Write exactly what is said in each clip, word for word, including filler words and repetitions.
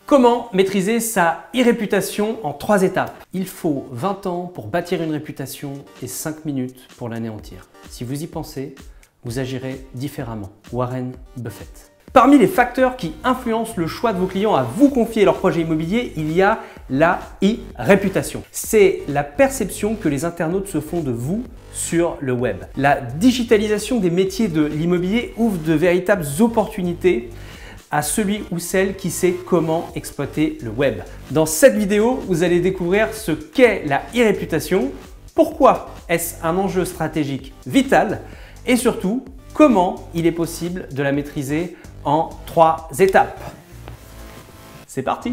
Comment maîtriser sa e-réputation en trois étapes? Il faut vingt ans pour bâtir une réputation et cinq minutes pour l'anéantir. Si vous y pensez, vous agirez différemment. Warren Buffett. Parmi les facteurs qui influencent le choix de vos clients à vous confier leur projet immobilier, il y a la e-réputation. C'est la perception que les internautes se font de vous sur le web. La digitalisation des métiers de l'immobilier ouvre de véritables opportunités à celui ou celle qui sait comment exploiter le web. Dans cette vidéo, vous allez découvrir ce qu'est la e-réputation, pourquoi est-ce un enjeu stratégique vital et surtout comment il est possible de la maîtriser en trois étapes. C'est parti!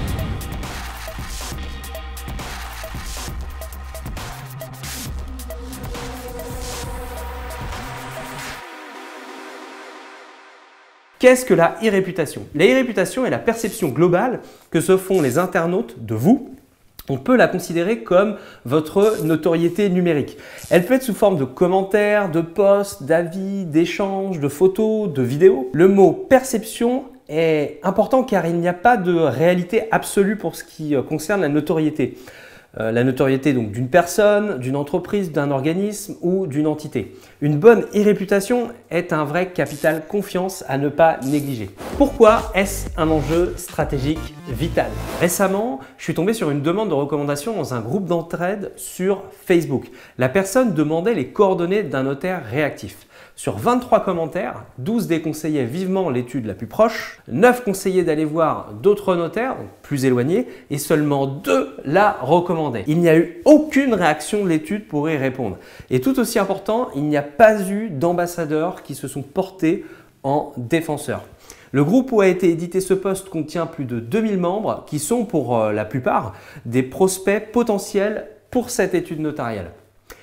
Qu'est-ce que la e-réputation? La e-réputation est la perception globale que se font les internautes de vous. On peut la considérer comme votre notoriété numérique. Elle peut être sous forme de commentaires, de posts, d'avis, d'échanges, de photos, de vidéos. Le mot perception est important car il n'y a pas de réalité absolue pour ce qui concerne la notoriété. Euh, la notoriété donc d'une personne, d'une entreprise, d'un organisme ou d'une entité. Une bonne e-réputation est un vrai capital confiance à ne pas négliger. Pourquoi est-ce un enjeu stratégique vital? Récemment, je suis tombé sur une demande de recommandation dans un groupe d'entraide sur Facebook. La personne demandait les coordonnées d'un notaire réactif. Sur vingt-trois commentaires, douze déconseillaient vivement l'étude la plus proche, neuf conseillaient d'aller voir d'autres notaires, donc plus éloignés, et seulement deux la recommandaient. Il n'y a eu aucune réaction de l'étude pour y répondre. Et tout aussi important, il n'y a pas eu d'ambassadeurs qui se sont portés en défenseurs. Le groupe où a été édité ce post contient plus de deux mille membres qui sont pour euh, la plupart des prospects potentiels pour cette étude notariale.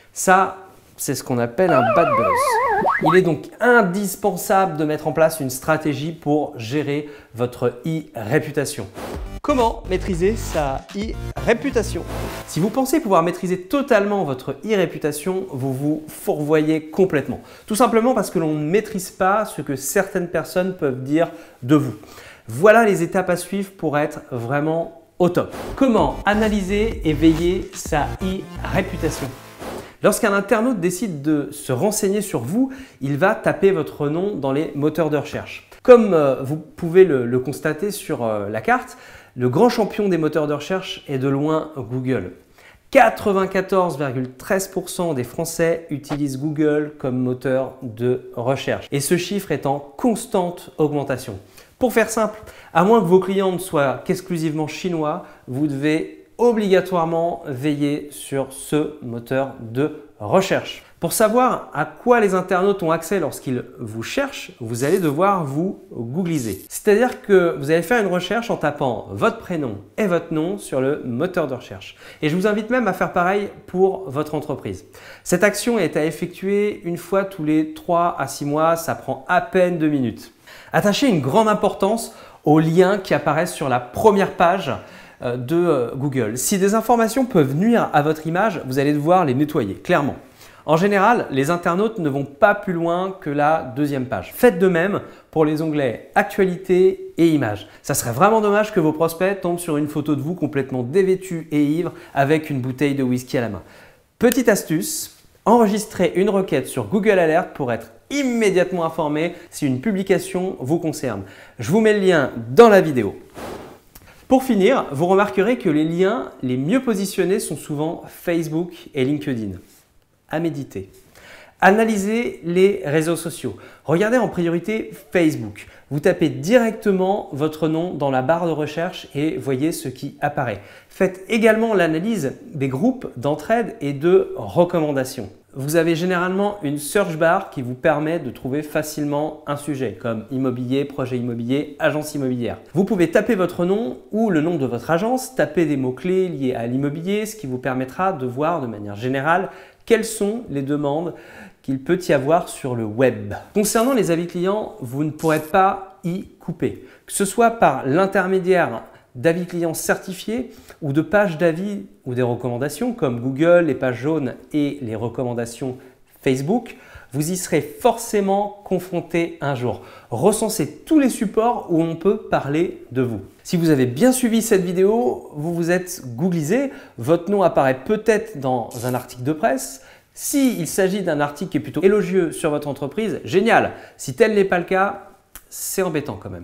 Ça, c'est ce qu'on appelle un bad buzz. Il est donc indispensable de mettre en place une stratégie pour gérer votre e-réputation. Comment maîtriser sa e-réputation? Si vous pensez pouvoir maîtriser totalement votre e-réputation, vous vous fourvoyez complètement. Tout simplement parce que l'on ne maîtrise pas ce que certaines personnes peuvent dire de vous. Voilà les étapes à suivre pour être vraiment au top. Comment analyser et veiller sa e-réputation? Lorsqu'un internaute décide de se renseigner sur vous, il va taper votre nom dans les moteurs de recherche. Comme euh, vous pouvez le, le constater sur euh, la carte, le grand champion des moteurs de recherche est de loin Google. quatre-vingt-quatorze virgule treize pour cent des Français utilisent Google comme moteur de recherche et ce chiffre est en constante augmentation. Pour faire simple, à moins que vos clients ne soient qu'exclusivement chinois, vous devez obligatoirement veiller sur ce moteur de recherche. Pour savoir à quoi les internautes ont accès lorsqu'ils vous cherchent, vous allez devoir vous googliser. C'est-à-dire que vous allez faire une recherche en tapant votre prénom et votre nom sur le moteur de recherche. Et je vous invite même à faire pareil pour votre entreprise. Cette action est à effectuer une fois tous les trois à six mois, ça prend à peine deux minutes. Attachez une grande importance aux liens qui apparaissent sur la première page de Google. Si des informations peuvent nuire à votre image, vous allez devoir les nettoyer, clairement. En général, les internautes ne vont pas plus loin que la deuxième page. Faites de même pour les onglets Actualité et Images. Ça serait vraiment dommage que vos prospects tombent sur une photo de vous complètement dévêtu et ivre avec une bouteille de whisky à la main. Petite astuce, enregistrez une requête sur Google Alert pour être immédiatement informé si une publication vous concerne. Je vous mets le lien dans la vidéo. Pour finir, vous remarquerez que les liens les mieux positionnés sont souvent Facebook et LinkedIn. À méditer. Analysez les réseaux sociaux. Regardez en priorité Facebook. Vous tapez directement votre nom dans la barre de recherche et voyez ce qui apparaît. Faites également l'analyse des groupes d'entraide et de recommandations. Vous avez généralement une search bar qui vous permet de trouver facilement un sujet comme immobilier, projet immobilier, agence immobilière. Vous pouvez taper votre nom ou le nom de votre agence, taper des mots-clés liés à l'immobilier, ce qui vous permettra de voir de manière générale quelles sont les demandes qu'il peut y avoir sur le web. Concernant les avis clients, vous ne pourrez pas y couper. Que ce soit par l'intermédiaire d'avis clients certifiés ou de pages d'avis ou des recommandations comme Google, les pages jaunes et les recommandations Facebook, Vous y serez forcément confronté un jour. Recensez tous les supports où on peut parler de vous. Si vous avez bien suivi cette vidéo, vous vous êtes googlisé, votre nom apparaît peut-être dans un article de presse. S'il s'agit d'un article qui est plutôt élogieux sur votre entreprise, génial. Si tel n'est pas le cas, c'est embêtant quand même.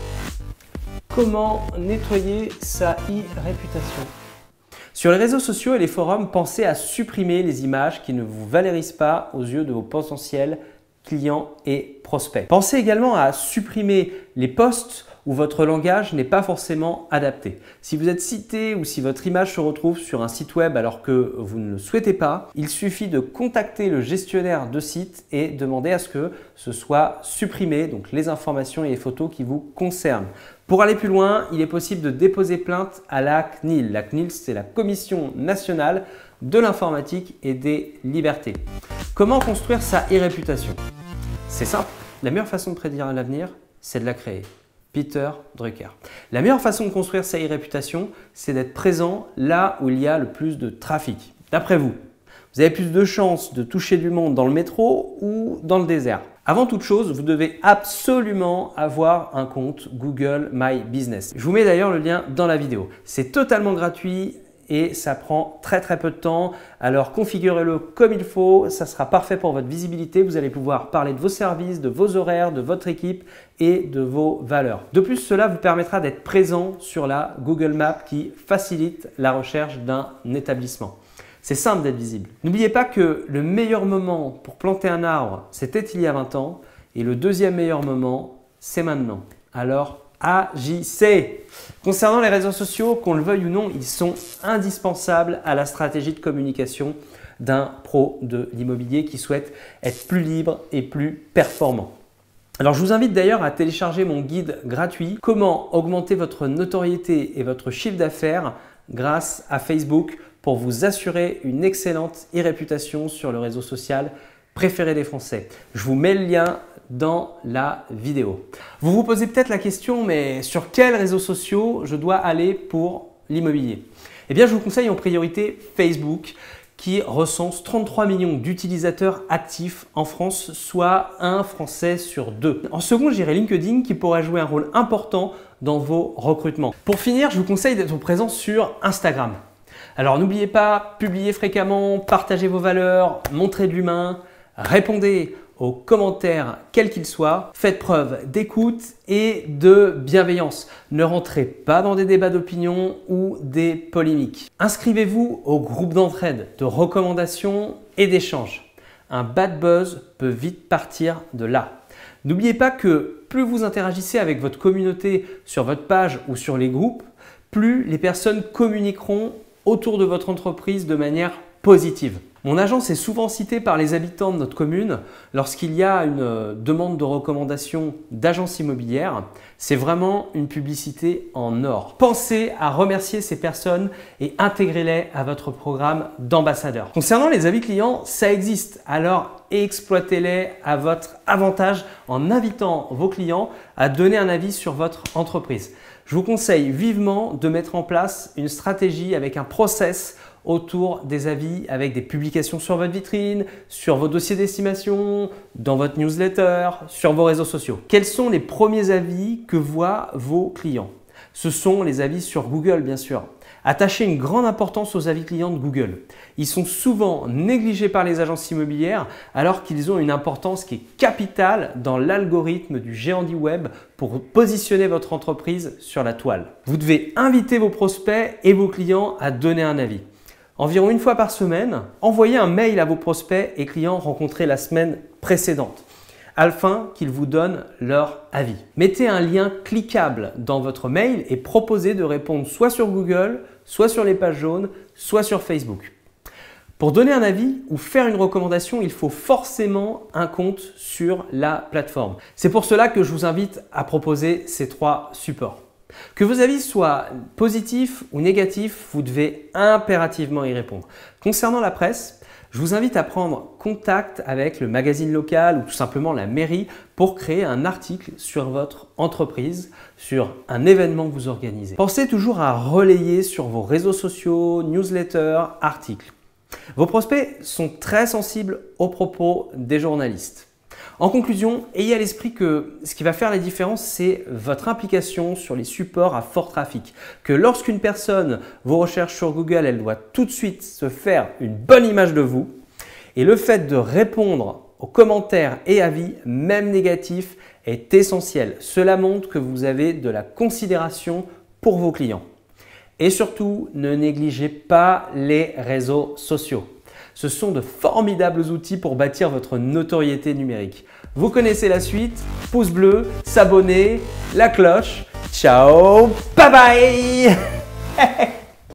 Comment nettoyer sa e-réputation? Sur les réseaux sociaux et les forums, pensez à supprimer les images qui ne vous valorisent pas aux yeux de vos potentiels clients et prospects. Pensez également à supprimer les posts où votre langage n'est pas forcément adapté. Si vous êtes cité ou si votre image se retrouve sur un site web alors que vous ne le souhaitez pas, il suffit de contacter le gestionnaire de site et demander à ce que ce soit supprimé, donc les informations et les photos qui vous concernent. Pour aller plus loin, il est possible de déposer plainte à la C N I L. La C N I L, c'est la Commission nationale de l'informatique et des libertés. Comment construire sa e-réputation? C'est simple, la meilleure façon de prédire l'avenir, c'est de la créer. Peter Drucker. La meilleure façon de construire sa e-réputation, c'est d'être présent là où il y a le plus de trafic. D'après vous, vous avez plus de chances de toucher du monde dans le métro ou dans le désert? Avant toute chose, vous devez absolument avoir un compte Google My Business. Je vous mets d'ailleurs le lien dans la vidéo. C'est totalement gratuit et ça prend très très peu de temps. Alors configurez-le comme il faut, ça sera parfait pour votre visibilité. Vous allez pouvoir parler de vos services, de vos horaires, de votre équipe et de vos valeurs. De plus, cela vous permettra d'être présent sur la Google Maps qui facilite la recherche d'un établissement. C'est simple d'être visible. N'oubliez pas que le meilleur moment pour planter un arbre, c'était il y a vingt ans et le deuxième meilleur moment, c'est maintenant. Alors, agissez! Concernant les réseaux sociaux, qu'on le veuille ou non, ils sont indispensables à la stratégie de communication d'un pro de l'immobilier qui souhaite être plus libre et plus performant. Alors je vous invite d'ailleurs à télécharger mon guide gratuit « Comment augmenter votre notoriété et votre chiffre d'affaires grâce à Facebook pour vous assurer une excellente e-réputation sur le réseau social préféré des Français ». Je vous mets le lien dans la vidéo. Vous vous posez peut-être la question, mais sur quels réseaux sociaux je dois aller pour l'immobilier? Eh bien, je vous conseille en priorité Facebook qui recense trente-trois millions d'utilisateurs actifs en France, soit un Français sur deux. En second, j'irai LinkedIn qui pourrait jouer un rôle important dans vos recrutements. Pour finir, je vous conseille d'être présent sur Instagram. Alors n'oubliez pas, publiez fréquemment, partagez vos valeurs, montrez de l'humain, répondez aux commentaires quels qu'ils soient, faites preuve d'écoute et de bienveillance. Ne rentrez pas dans des débats d'opinion ou des polémiques. Inscrivez-vous au groupe d'entraide, de recommandations et d'échanges. Un bad buzz peut vite partir de là. N'oubliez pas que plus vous interagissez avec votre communauté sur votre page ou sur les groupes, plus les personnes communiqueront autour de votre entreprise de manière positive. Mon agence est souvent citée par les habitants de notre commune lorsqu'il y a une demande de recommandation d'agence immobilière. C'est vraiment une publicité en or. Pensez à remercier ces personnes et intégrez-les à votre programme d'ambassadeur. Concernant les avis clients, ça existe. Alors exploitez-les à votre avantage en invitant vos clients à donner un avis sur votre entreprise. Je vous conseille vivement de mettre en place une stratégie avec un process autour des avis avec des publications sur votre vitrine, sur vos dossiers d'estimation, dans votre newsletter, sur vos réseaux sociaux. Quels sont les premiers avis que voient vos clients? Ce sont les avis sur Google, bien sûr. Attachez une grande importance aux avis clients de Google. Ils sont souvent négligés par les agences immobilières alors qu'ils ont une importance qui est capitale dans l'algorithme du géant du web pour positionner votre entreprise sur la toile. Vous devez inviter vos prospects et vos clients à donner un avis. Environ une fois par semaine, envoyez un mail à vos prospects et clients rencontrés la semaine précédente afin qu'ils vous donnent leur avis. Mettez un lien cliquable dans votre mail et proposez de répondre soit sur Google, soit sur les pages jaunes, soit sur Facebook. Pour donner un avis ou faire une recommandation, il faut forcément un compte sur la plateforme. C'est pour cela que je vous invite à proposer ces trois supports. Que vos avis soient positifs ou négatifs, vous devez impérativement y répondre. Concernant la presse, je vous invite à prendre contact avec le magazine local ou tout simplement la mairie pour créer un article sur votre entreprise, sur un événement que vous organisez. Pensez toujours à relayer sur vos réseaux sociaux, newsletters, articles. Vos prospects sont très sensibles aux propos des journalistes. En conclusion, ayez à l'esprit que ce qui va faire la différence, c'est votre implication sur les supports à fort trafic. Que lorsqu'une personne vous recherche sur Google, elle doit tout de suite se faire une bonne image de vous. Et le fait de répondre aux commentaires et avis, même négatifs, est essentiel. Cela montre que vous avez de la considération pour vos clients. Et surtout, ne négligez pas les réseaux sociaux. Ce sont de formidables outils pour bâtir votre notoriété numérique. Vous connaissez la suite, pouce bleu, s'abonner, la cloche. Ciao, bye bye.